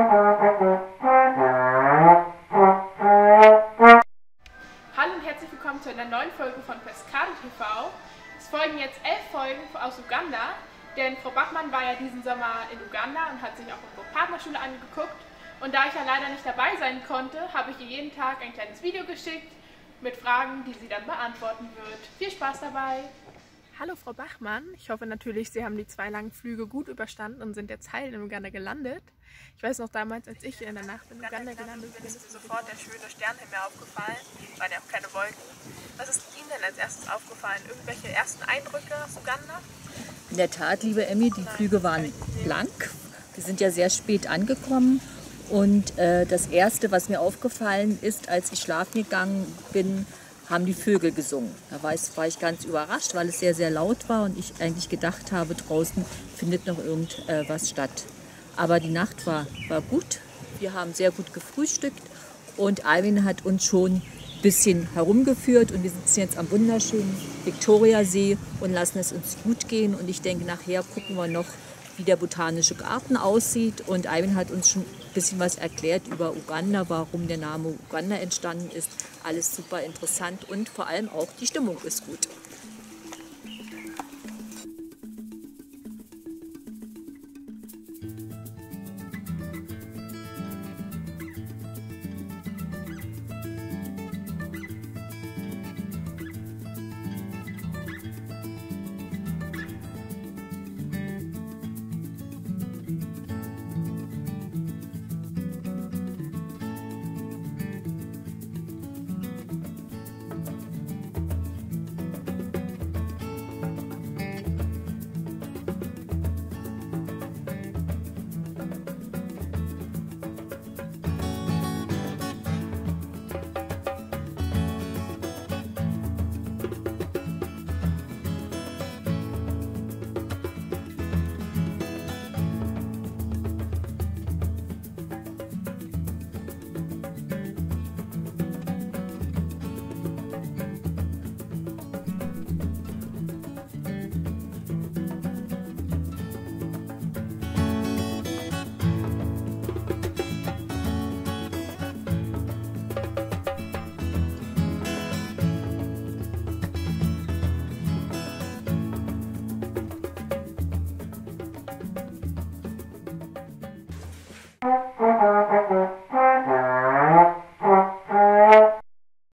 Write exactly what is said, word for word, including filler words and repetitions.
Hallo und herzlich willkommen zu einer neuen Folge von Pescado T V. Es folgen jetzt elf Folgen aus Uganda, denn Frau Bachmann war ja diesen Sommer in Uganda und hat sich auch unsere Partnerschule angeguckt. Und da ich ja leider nicht dabei sein konnte, habe ich ihr jeden Tag ein kleines Video geschickt mit Fragen, die sie dann beantworten wird. Viel Spaß dabei! Hallo Frau Bachmann, ich hoffe natürlich, Sie haben die zwei langen Flüge gut überstanden und sind jetzt heil in Uganda gelandet. Ich weiß noch damals, als ich in der Nacht in Uganda gelandet bin, ist mir sofort der schöne Sternenhimmel aufgefallen. Es waren ja auch keine Wolken. Was ist Ihnen denn als erstes aufgefallen? Irgendwelche ersten Eindrücke aus Uganda? In der Tat, liebe Emmy, die Flüge waren blank. Wir sind ja sehr spät angekommen. Und äh, das Erste, was mir aufgefallen ist, als ich schlafen gegangen bin, haben die Vögel gesungen. Da war ich, war ich ganz überrascht, weil es sehr, sehr laut war und ich eigentlich gedacht habe, draußen findet noch irgendwas äh, statt. Aber die Nacht war, war gut. Wir haben sehr gut gefrühstückt und Alvin hat uns schon ein bisschen herumgeführt und wir sitzen jetzt am wunderschönen Viktoriasee und lassen es uns gut gehen. Und ich denke, nachher gucken wir noch, wie der botanische Garten aussieht. Und Alvin hat uns schon ein bisschen was erklärt über Uganda, warum der Name Uganda entstanden ist. Alles super interessant und vor allem auch die Stimmung ist gut.